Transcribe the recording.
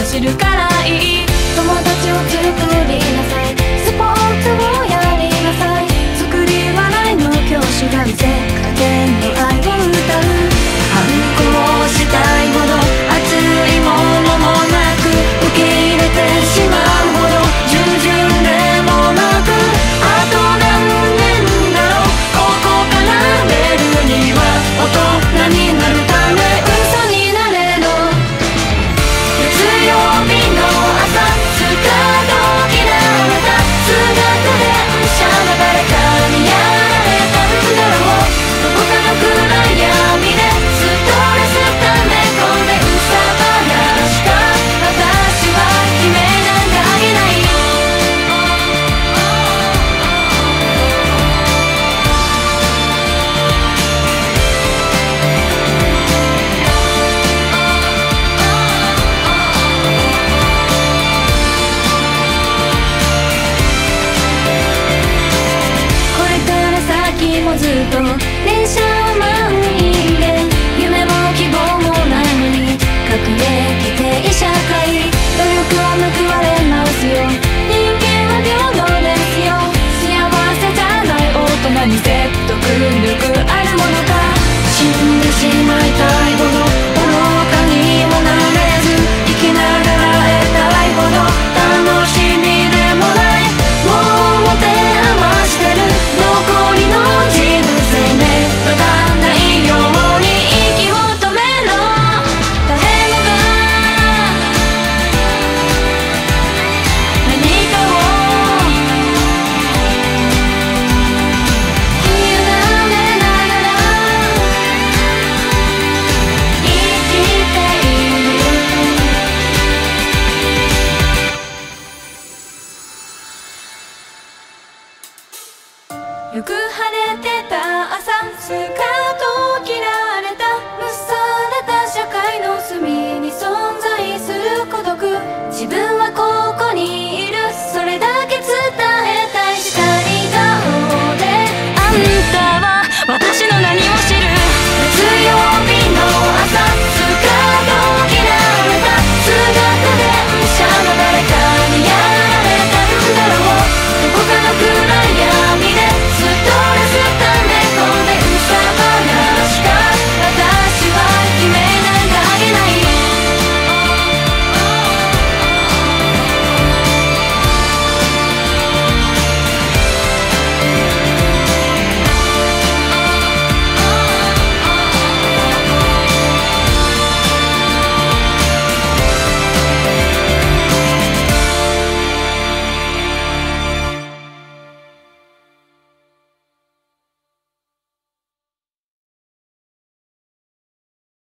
知るからいい。友達を作りなさい、スポーツをやりなさい。作り笑いの教師が見せ加減の愛を歌う。反抗したいほど熱いものもなく、受け入れてしまうほど従順でもなく、あと何年だろうここから出るには。大人になるため嘘になれの月曜日の朝、スカートを切られた姿でしゃが誰かにやられたんだろう。どこかの暗闇でストレス溜め込んで憂さ晴らした私は悲鳴なんかあげない。これから先もずっと電車満員で、夢も希望もないのに隠れてい社会。努力を報われますよ、人間は平等ですよ。幸せじゃない大人に説得力あるものか。死んでしまいたいほど愚かにもなれず、生きながら得たいほど楽しみでもない。もう持て余してる残りの人生ね、またないように息を止めろ。誰もが何かを委ねながら生きている。よく晴れてた朝、スカートを切ら